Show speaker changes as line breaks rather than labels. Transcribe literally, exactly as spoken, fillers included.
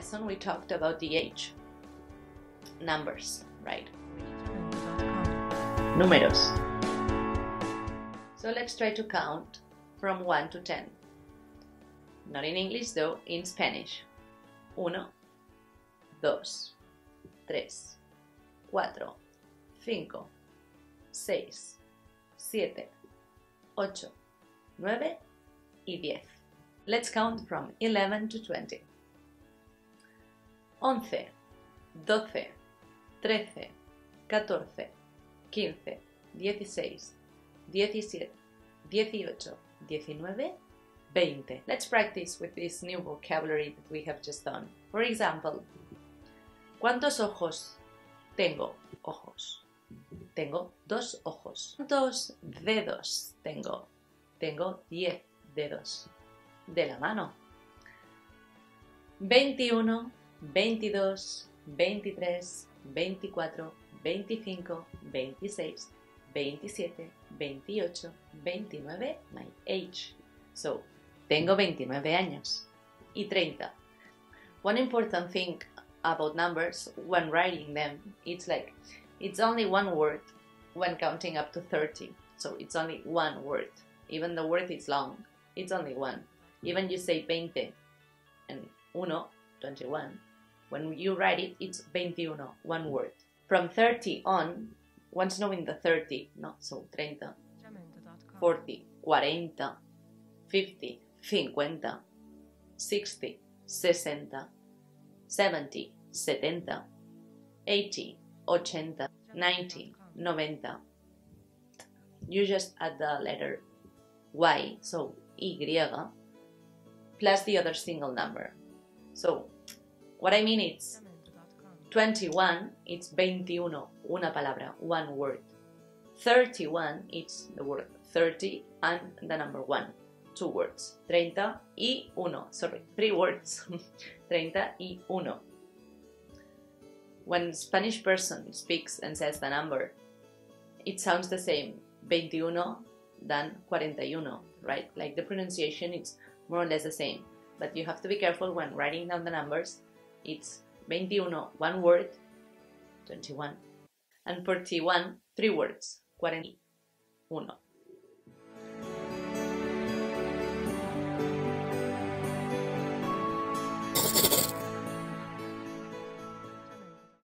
lesson we talked about the age. Numbers, right? Números. So let's try to count from one to ten. Not in English though, in Spanish. Uno, dos, tres, cuatro, cinco, seis, siete, ocho, nueve y diez. Let's count from eleven to twenty. Once, doce, trece, catorce, quince, dieciséis, diecisiete, dieciocho, diecinueve, veinte. Let's practice with this new vocabulary that we have just done. For example, ¿cuántos ojos tengo? Ojos. Tengo dos ojos. ¿Cuántos dedos tengo? Tengo diez dedos de la mano. veintiuno, veintidós, veintitrés, veinticuatro, veinticinco, veintiséis, veintisiete, veintiocho, veintinueve, my age. So, tengo veintinueve años. Y treinta. One important thing about numbers when writing them, it's like, it's only one word when counting up to thirty. So it's only one word. Even the word is long, it's only one. Even you say veinte and uno, twenty-one, when you write it, it's veintiuno, one word. From thirty on, once knowing the thirty, no, so treinta, forty, cuarenta, fifty, cincuenta, sixty, sesenta, seventy, setenta, eighty, ochenta, ninety, noventa. You just add the letter Y, so Y, plus the other single number. So, what I mean is, twenty-one, it's veintiuno, una palabra, one word. thirty-one, it's the word thirty and the number one, two words. Treinta y uno, sorry, three words. Treinta y uno. When Spanish person speaks and says the number, it sounds the same, veintiuno than cuarenta y uno, right? Like the pronunciation, it's more or less the same. But you have to be careful when writing down the numbers. It's veintiuno, one word, twenty-one, and forty-one, three words, cuarenta y uno.